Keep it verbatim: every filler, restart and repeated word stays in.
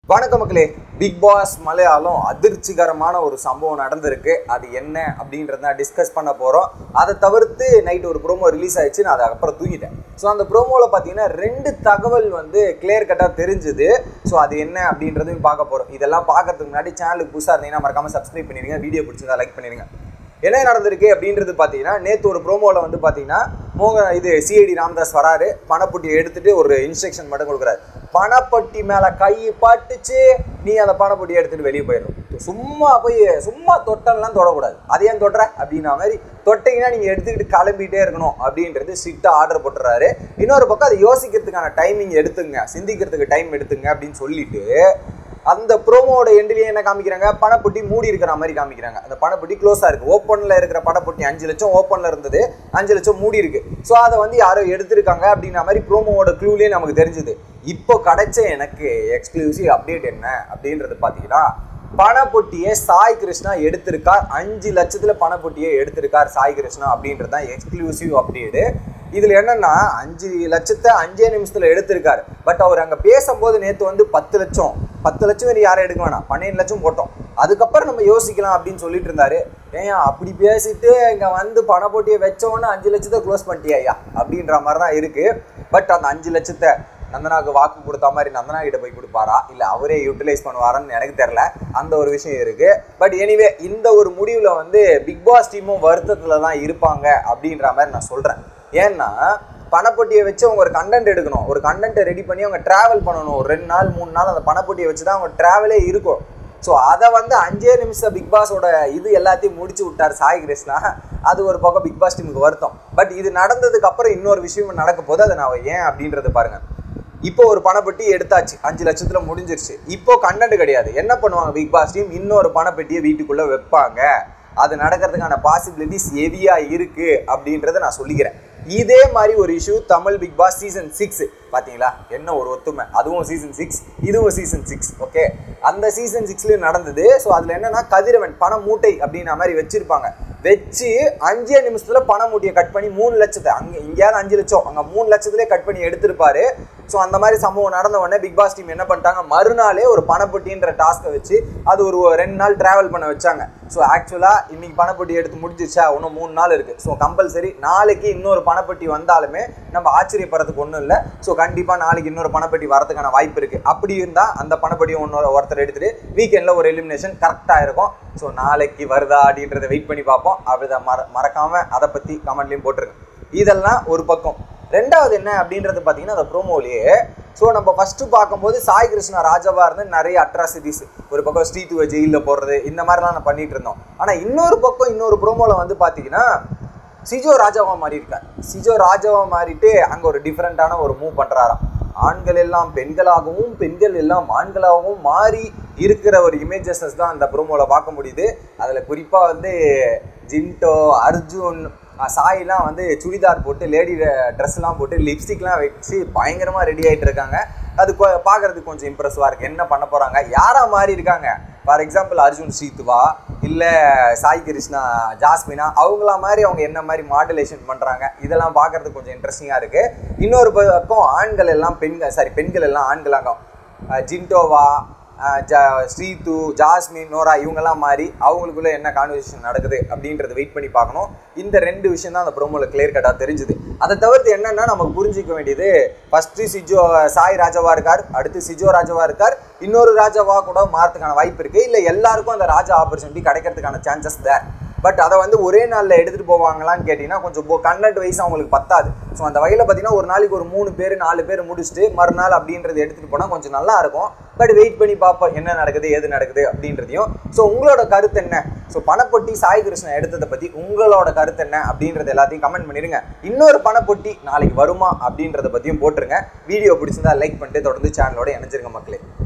வணக்கம் மக்களே. Big pass Malayalam அதிர்ச்சிகரமான ஒரு சம்பவம் நடந்திருக்கு. அது என்ன அப்படின்றத டிஸ்கஸ் பண்ண போகிறோம். அதை தவிர்த்து நைட் ஒரு ப்ரோமோ ரிலீஸ் ஆயிடுச்சு. நான் அதுக்கப்புறம் தூங்கிட்டேன். ஸோ அந்த ப்ரோமோவில் பார்த்தீங்கன்னா ரெண்டு தகவல் வந்து கிளியர் கட்டாக தெரிஞ்சுது. ஸோ அது என்ன அப்படின்றதையும் பார்க்க போகிறோம். இதெல்லாம் பார்க்கறதுக்கு முன்னாடி சேனலுக்கு புதுசாக இருந்தீங்கன்னா மறக்காமல் சப்ஸ்கிரைப் பண்ணிடுங்க. வீடியோ பிடிச்சிருந்தா லைக் பண்ணிடுங்க. என்ன நடந்திருக்கு அப்படின்றது பார்த்தீங்கன்னா, நேற்று ஒரு ப்ரோமோவில் வந்து பார்த்தீங்கன்னா மோக இது சிஐடி ராமதாஸ் வராரு. பணப்பொட்டியை எடுத்துகிட்டு ஒரு இன்ஸ்ட்ரக்ஷன் மட்டும் கொடுக்குறாரு. பணப்பட்டி மேலே கை பட்டுச்சு, நீ அந்த பணப்பொட்டியை எடுத்துகிட்டு வெளியே போயிடும். சும்மா போய் சும்மா தொட்டெல்லாம் தொடக்கூடாது. அது ஏன் தொட்டுற அப்படின்னா மாதிரி தொட்டிங்கன்னா நீங்கள் எடுத்துக்கிட்டு கிளம்பிட்டே இருக்கணும் அப்படின்றது ஸ்ட்ரிக்டாக ஆர்டர் போட்டுறாரு. இன்னொரு பக்கம் அதை யோசிக்கிறதுக்கான டைமிங் எடுத்துங்க, சிந்திக்கிறதுக்கு டைம் எடுத்துங்க அப்படின்னு சொல்லிட்டு அந்த ப்ரோமோட எண்ட்லேயே என்ன காமிக்கிறாங்க, பணப்பொட்டி மூடி இருக்கிற மாதிரி காமிக்கிறாங்க. அந்த பணப்பொட்டி க்ளோஸாக இருக்குது. ஓப்பனில் இருக்கிற பணப்பொட்டி அஞ்சு லட்சம் ஓப்பனில் இருந்தது, அஞ்சு லட்சம் மூடி இருக்குது. ஸோ அதை வந்து யாரோ எடுத்திருக்காங்க அப்படின்ற மாதிரி ப்ரோமோவோட க்ளூலேயே நமக்கு தெரிஞ்சுது. இப்போ கிடைச்ச எனக்கு எக்ஸ்க்ளூசிவ் அப்டேட் என்ன அப்படின்றது பார்த்தீங்கன்னா, பணப்பொட்டியை சாய் கிருஷ்ணா எடுத்திருக்கார். அஞ்சு லட்சத்தில் பணப்பொட்டியை எடுத்திருக்கார் சாய் கிருஷ்ணா அப்படின்றது தான் எக்ஸ்க்ளூசிவ் அப்டேட்டு. இதில் என்னென்னா அஞ்சு லட்சத்தை அஞ்சே நிமிஷத்தில் எடுத்திருக்காரு. பட் அவர் அங்கே பேசும்போது நேற்று வந்து பத்து லட்சம் பத்து லட்சம் வேறு யாரும் எடுக்க வேணாம், பன்னெண்டு லட்சம் போட்டோம், அதுக்கப்புறம் நம்ம யோசிக்கலாம் அப்படின்னு சொல்லிட்டு இருந்தாரு. ஏன் அப்படி பேசிட்டு இங்கே வந்து பணப்பொட்டியை வச்சோன்னு அஞ்சு லட்சத்தை க்ளோஸ் பண்ணிட்டியா அப்படின்ற மாதிரி தான் இருக்குது. பட் அந்த அஞ்சு லட்சத்தை நந்தனாவுக்கு வாக்கு கொடுத்த மாதிரி நந்தனா கிட்ட போய் கொடுப்பாரா, இல்லை அவரே யூட்டிலைஸ் பண்ணுவாரான்னு எனக்கு தெரில. அந்த ஒரு விஷயம் இருக்குது. பட் எனிவே இந்த ஒரு முடிவில் வந்து பிக் பாஸ் டீமும் வருத்தத்தில் தான் இருப்பாங்க அப்படின்ற மாதிரி நான் சொல்கிறேன். ஏன்னா பணப்பொட்டியை வச்சு அவங்க ஒரு கண்டென்ட் எடுக்கணும், ஒரு கண்டென்ட்டை ரெடி பண்ணி அவங்க ட்ராவல் பண்ணணும். ஒரு ரெண்டு நாள் மூணு நாள் அந்த பணப்பொட்டியை வச்சு தான் அவங்க ட்ராவலே இருக்கும். ஸோ அதை வந்து அஞ்சே நிமிஷம் பிக் பாஸோட இது எல்லாத்தையும் முடிச்சு விட்டார் சாய் கிருஷ்ணா. அது ஒரு பக்கம் பிக் பாஸ் டீமுக்கு வருத்தம். பட் இது நடந்ததுக்கு அப்புறம் இன்னொரு விஷயம் நடக்க போது, அதை நான் ஏன் அப்படின்றத பாருங்க. இப்போ ஒரு பணப்பெட்டி எடுத்தாச்சு, அஞ்சு லட்சத்துல முடிஞ்சிருச்சு. இப்போ கண்டென்ட் கிடையாது. என்ன பண்ணுவாங்க பிக் பாஸ் டீம், இன்னொரு பணப்பெட்டியை வீட்டுக்குள்ள வைப்பாங்க. அது நடக்கிறதுக்கான பாசிபிலிட்டிஸ் ஹெவியா இருக்கு அப்படின்றத நான் சொல்லிக்கிறேன். இதே மாதிரி ஒரு issue Tamil Bigg Boss season six பார்த்தீங்களா, என்ன ஒரு ஒத்துமை. அதுவும் சீசன் சிக்ஸ், இதுவும் சீசன் சிக்ஸ். ஓகே, அந்த சீசன் சிக்ஸ்லேயும் நடந்தது. ஸோ அதில் என்னன்னா கதிரவன் பண மூட்டை அப்படின்ற மாதிரி வச்சிருப்பாங்க. வச்சு அஞ்சே நிமிஷத்தில் பண மூட்டையை கட் பண்ணி மூணு லட்சத்தை அங்கே இங்கேயாவது அஞ்சு லட்சம் அங்கே மூணு லட்சத்துலேயே கட் பண்ணி எடுத்திருப்பாரு. ஸோ அந்த மாதிரி சம்பவம் நடந்த உடனே பிக் பாஸ் டீம் என்ன பண்ணிட்டாங்க, மறுநாளே ஒரு பணப்பொட்டின்ற டாஸ்க்கை வச்சு அது ஒரு ரெண்டு நாள் ட்ராவல் பண்ண வச்சாங்க. ஸோ ஆக்சுவலாக இன்னைக்கு பணப்பொட்டி எடுத்து முடிஞ்சிச்சா, இன்னும் மூணு நாள் இருக்குது. ஸோ கம்பல்சரி நாளைக்கு இன்னொரு பணப்பொட்டி வந்தாலுமே நம்ம ஆச்சரியப்படுறதுக்கு ஒன்றும் இல்லை. ஸோ கண்டிப்பாக நாளைக்கு இன்னொரு பணப்பொட்டி வரதுக்கான வாய்ப்பு இருக்குது. அப்படி இருந்தால் அந்த பணப்பொட்டியை ஒன்று ஒருத்தர் எடுத்துகிட்டு வீக்கெண்டில் ஒரு எலிமினேஷன் கரெக்டாக இருக்கும். ஸோ நாளைக்கு வருதா அப்படின்றத வெயிட் பண்ணி பார்ப்போம். அப்படி மற மறக்காமல் அதை பற்றி கமெண்ட்லேயும் போட்டிருங்க. இதெல்லாம் ஒரு பக்கம். ரெண்டாவது என்ன அப்படின்றது பார்த்தீங்கன்னா, அந்த ப்ரோமோலேயே ஸோ நம்ம ஃபஸ்ட்டு பார்க்கும்போது சாய் கிருஷ்ணா ராஜாவாக இருந்து நிறைய அட்ராசிட்டிஸ், ஒரு பக்கம் ஸ்ரீத்துவை ஜெயிலில் போடுறது, இந்த மாதிரிலாம் நான் பண்ணிட்டு இருந்தோம். ஆனால் இன்னொரு பக்கம் இன்னொரு ப்ரோமோவில் வந்து பார்த்தீங்கன்னா சிஜோ ராஜாவாக மாறி இருக்கார். சிஜோ ராஜாவாக மாறிட்டு அங்கே ஒரு டிஃப்ரெண்ட்டான ஒரு மூவ் பண்ணுறாராம். ஆண்கள் எல்லாம் பெண்களாகவும் பெண்கள் எல்லாம் ஆண்களாகவும் மாறி இருக்கிற ஒரு இமேஜஸஸ் தான் அந்த ப்ரோமோவில் பார்க்க முடியுது. அதில் குறிப்பாக வந்து ஜின்டோ, அர்ஜுன், சாயெலாம் வந்து சுடிதார் போட்டு லேடி ட்ரெஸ்லாம் போட்டு லிப்ஸ்டிக்லாம் வச்சு பயங்கரமாக ரெடி ஆகிட்டு இருக்காங்க. அது பார்க்குறதுக்கு கொஞ்சம் இம்ப்ரெசிவாக இருக்குது. என்ன பண்ண போகிறாங்க, யாராக மாறி இருக்காங்க. ஃபார் எக்ஸாம்பிள் அர்ஜுன் ஸ்ரீத்துவா, இல்லை சாய் கிருஷ்ணா ஜாஸ்மினா, அவங்கள மாதிரி அவங்க என்ன மாதிரி மாடுலேஷன் பண்ணுறாங்க, இதெல்லாம் பார்க்குறதுக்கு கொஞ்சம் இன்ட்ரெஸ்டிங்காக இருக்குது. இன்னொரு பக்கம் ஆண்கள் எல்லாம் பெண்கள் சாரி பெண்கள் எல்லாம் ஆண்களாங்க, ஜின்டோவா, ஜா ஸ்ரீத்து, ஜாஸ்மின், நோரா இவங்கெல்லாம் மாதிரி அவங்களுக்குள்ளே என்ன கான்வர்சேஷன் நடக்குது அப்படின்றத வெயிட் பண்ணி பார்க்கணும். இந்த ரெண்டு விஷயம் தான் அந்த ப்ரோமோவில் கிளியர் கட்டாக தெரிஞ்சுது. அதை தவிர்த்து என்னென்னா நமக்கு புரிஞ்சிக்க வேண்டியது, ஃபஸ்ட்டு சிஜோ சாய் ராஜாவாக இருக்கார், அடுத்து சிஜோ ராஜாவாக இருக்கார், இன்னொரு ராஜாவாக கூட மாறதுக்கான வாய்ப்பு இருக்குது. இல்லை எல்லாருக்கும் அந்த ராஜா ஆப்பர்ச்சுனிட்டி கிடைக்கிறதுக்கான சான்சஸ் தேர். பட் அதை வந்து ஒரே நாளில் எடுத்துகிட்டு போவாங்களான்னு கேட்டிங்கன்னா கொஞ்சம் கண்டென்ட் வைஸ் அவங்களுக்கு பத்தாது. ஸோ அந்த வகையில் பார்த்தீங்கன்னா ஒரு நாளைக்கு ஒரு மூணு பேர் நாலு பேர் முடிச்சுட்டு மறுநாள் அப்படின்றது எடுத்துகிட்டு போனால் கொஞ்சம் நல்லா இருக்கும். பட் வெயிட் பண்ணி பார்ப்போம் என்ன நடக்குது ஏது நடக்குது அப்படின்றதையும். ஸோ உங்களோட கருத்து என்ன, ஸோ பணப்பொட்டி சாய் கிருஷ்ணா எடுத்ததை பற்றி உங்களோட கருத்து என்ன அப்படின்றது எல்லாத்தையும் கமெண்ட் பண்ணிடுங்க. இன்னொரு பணப்பொட்டி நாளைக்கு வருமா அப்படின்றத பற்றியும் போட்டுருங்க. வீடியோ பிடிச்சிருந்தா லைக் பண்ணிட்டு தொடர்ந்து சேனலோட இணைஞ்சிருங்க மக்களே.